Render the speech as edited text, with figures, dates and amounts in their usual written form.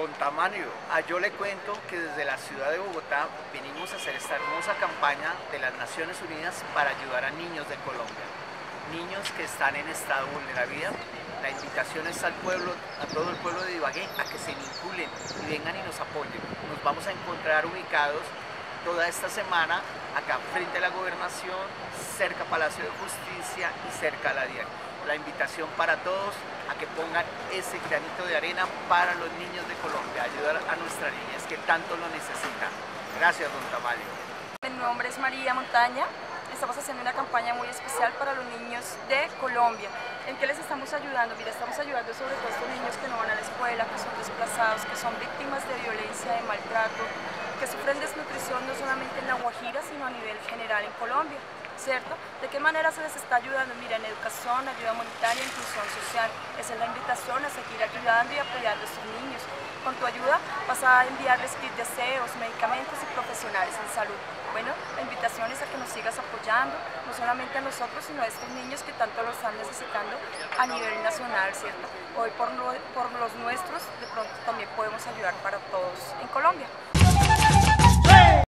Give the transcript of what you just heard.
Don Tamario, yo le cuento que desde la ciudad de Bogotá venimos a hacer esta hermosa campaña de las Naciones Unidas para ayudar a niños de Colombia, niños que están en estado de vulnerabilidad. La invitación es al pueblo, a todo el pueblo de Ibagué, a que se vinculen y vengan y nos apoyen. Nos vamos a encontrar ubicados toda esta semana acá frente a la gobernación, cerca a Palacio de Justicia y cerca a la DIAN. La invitación para todos a que pongan ese granito de arena para los niños de Colombia, ayudar a nuestras niñas que tanto lo necesitan. Gracias, don Tamario. Mi nombre es María Montaña. Estamos haciendo una campaña muy especial para los niños de Colombia. ¿En qué les estamos ayudando? Mira, estamos ayudando sobre todo a estos niños que no van a la escuela, que son desplazados, que son víctimas de violencia, de maltrato, que sufren desnutrición no solamente en La Guajira, sino a nivel general en Colombia, ¿cierto? ¿De qué manera se les está ayudando? Mira, en educación, ayuda monetaria, inclusión social. Esa es la invitación a seguir ayudando y apoyando a estos niños. Con tu ayuda vas a enviarles kits de aseos, medicamentos y profesionales en salud. Bueno, la invitación es a que nos sigas apoyando, no solamente a nosotros, sino a estos niños que tanto lo están necesitando a nivel nacional, ¿cierto? Hoy por los nuestros, de pronto también podemos ayudar para todos en Colombia.